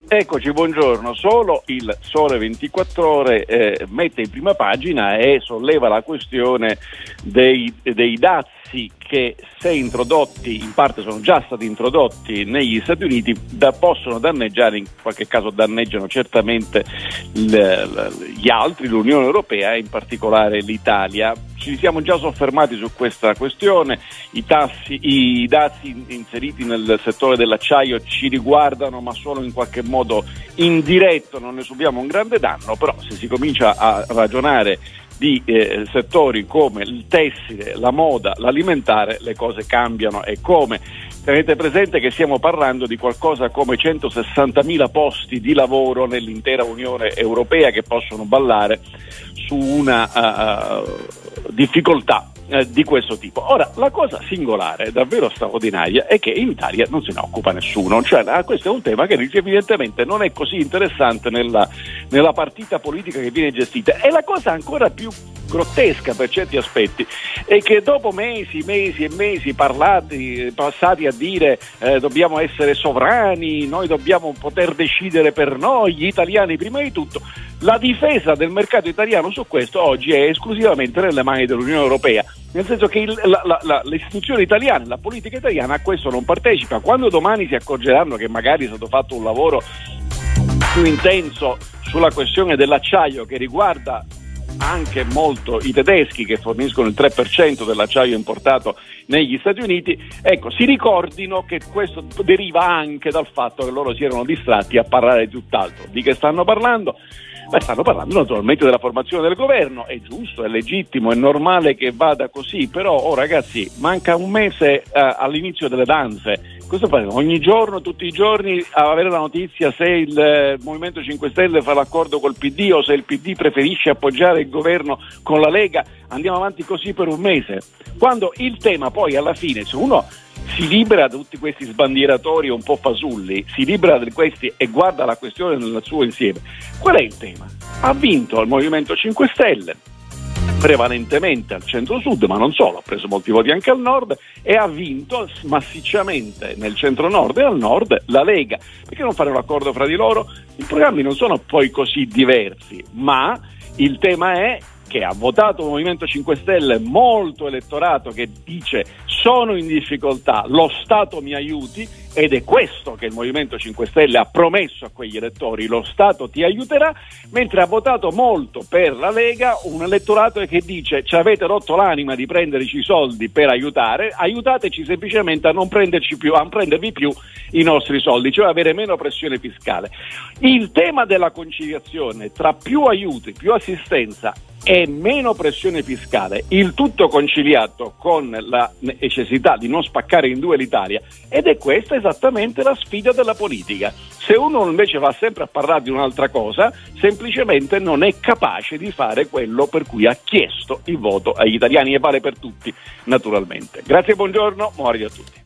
Eccoci, buongiorno. Solo il Sole 24 Ore mette in prima pagina e solleva la questione dei dazi che, se introdotti, in parte sono già stati introdotti negli Stati Uniti, possono danneggiare, in qualche caso danneggiano certamente gli altri, l'Unione Europea e in particolare l'Italia. Ci siamo già soffermati su questa questione. I dazi inseriti nel settore dell'acciaio ci riguardano, ma solo in qualche modo indiretto, non ne subiamo un grande danno, però se si comincia a ragionare di settori come il tessile, la moda, l'alimentare, le cose cambiano. E come? Tenete presente che stiamo parlando di qualcosa come 160.000 posti di lavoro nell'intera Unione Europea che possono ballare su una difficoltà di questo tipo. Ora, la cosa singolare, davvero straordinaria, è che in Italia non se ne occupa nessuno, cioè questo è un tema che evidentemente non è così interessante nella partita politica che viene gestita. E la cosa ancora più grottesca per certi aspetti è che dopo mesi e mesi passati a dire dobbiamo essere sovrani, noi dobbiamo poter decidere per noi, gli italiani prima di tutto, la difesa del mercato italiano su questo oggi è esclusivamente nelle mani dell'Unione Europea, nel senso che le istituzioni italiane, la politica italiana a questo non partecipa. Quando domani si accorgeranno che magari è stato fatto un lavoro più intenso sulla questione dell'acciaio, che riguarda anche molto i tedeschi che forniscono il 3% dell'acciaio importato negli Stati Uniti, ecco, si ricordino che questo deriva anche dal fatto che loro si erano distratti a parlare di tutt'altro. Di che stanno parlando? Stanno parlando naturalmente della formazione del governo. È giusto, è legittimo, è normale che vada così, però ragazzi, manca un mese all'inizio delle danze. Cosa faremo? Ogni giorno, tutti i giorni, avere la notizia se il Movimento 5 Stelle fa l'accordo col PD o se il PD preferisce appoggiare il governo con la Lega. Andiamo avanti così per un mese, quando il tema poi alla fine, se uno si libera da tutti questi sbandieratori un po' fasulli, si libera di questi e guarda la questione nel suo insieme, qual è il tema? Ha vinto il Movimento 5 Stelle, prevalentemente al centro-sud, ma non solo, ha preso molti voti anche al nord, e ha vinto massicciamente nel centro-nord e al nord la Lega. Perché non fare un accordo fra di loro? I programmi non sono poi così diversi, ma il tema è che ha votato il Movimento 5 Stelle molto elettorato che dice sono in difficoltà, lo Stato mi aiuti, ed è questo che il Movimento 5 Stelle ha promesso a quegli elettori: lo Stato ti aiuterà, mentre ha votato molto per la Lega un elettorato che dice ci avete rotto l'anima di prenderci i soldi per aiutare, aiutateci semplicemente a non prendervi più i nostri soldi, cioè avere meno pressione fiscale. Il tema della conciliazione tra più aiuti, più assistenza e meno pressione fiscale, il tutto conciliato con la necessità di non spaccare in due l'Italia, ed è questa esattamente la sfida della politica. Se uno invece va sempre a parlare di un'altra cosa, semplicemente non è capace di fare quello per cui ha chiesto il voto agli italiani, e vale per tutti naturalmente. Grazie, buongiorno, buon radio a tutti.